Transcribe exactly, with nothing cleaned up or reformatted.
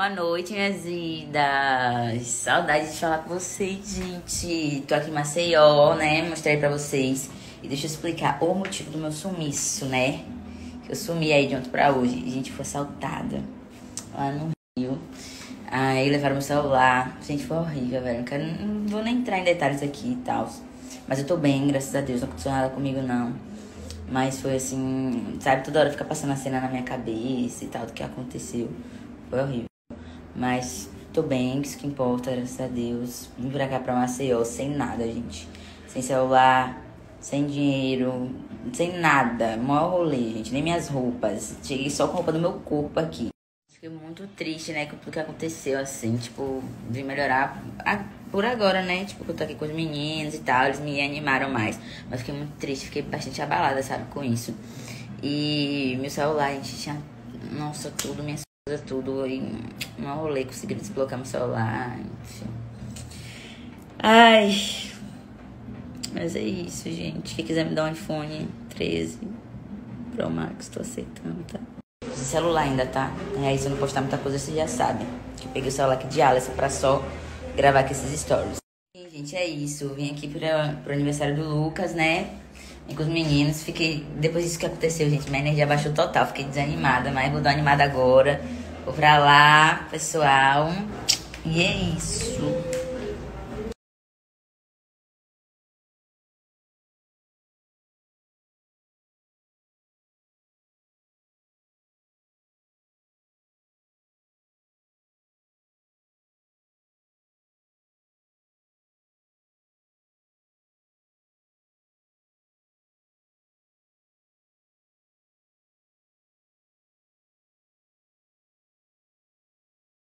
Boa noite, minhas vidas. Saudade de falar com vocês, gente. Tô aqui em Maceió, né? Mostrei pra vocês. E deixa eu explicar o motivo do meu sumiço, né? Que eu sumi aí de ontem pra hoje. E, gente, foi assaltada lá no Rio. Aí levaram meu celular. Gente, foi horrível, velho. Não, quero, não vou nem entrar em detalhes aqui e tal. Mas eu tô bem, graças a Deus. Não aconteceu nada comigo, não. Mas foi assim, sabe? Toda hora fica passando a cena na minha cabeça e tal do que aconteceu. Foi horrível. Mas tô bem, isso que importa, graças a Deus. Vim pra cá, pra Maceió, sem nada, gente. Sem celular, sem dinheiro, sem nada. Maior rolê, gente. Nem minhas roupas. Cheguei só com a roupa do meu corpo aqui. Fiquei muito triste, né, com tudo que aconteceu, assim. Tipo, vim melhorar por agora, né? Tipo, que eu tô aqui com os meninos e tal. Eles me animaram mais. Mas fiquei muito triste, fiquei bastante abalada, sabe, com isso. E meu celular, a gente tinha... Nossa, tudo, minhas coisas, tudo. E um rolê, consegui desbloquear meu celular, enfim. Ai... Mas é isso, gente. Quem quiser me dar um iPhone treze Pro Max, tô aceitando, tá? Esse celular ainda, tá? Aí se eu não postar muita coisa, vocês já sabem. Que eu peguei o celular aqui de Alice pra só gravar aqui esses stories. E, gente, é isso. Eu vim aqui pra, pro aniversário do Lucas, né? Vim com os meninos. Fiquei... Depois disso que aconteceu, gente, minha energia baixou total. Fiquei desanimada, mas vou dar uma animada agora. Vou pra lá, pessoal. E é isso.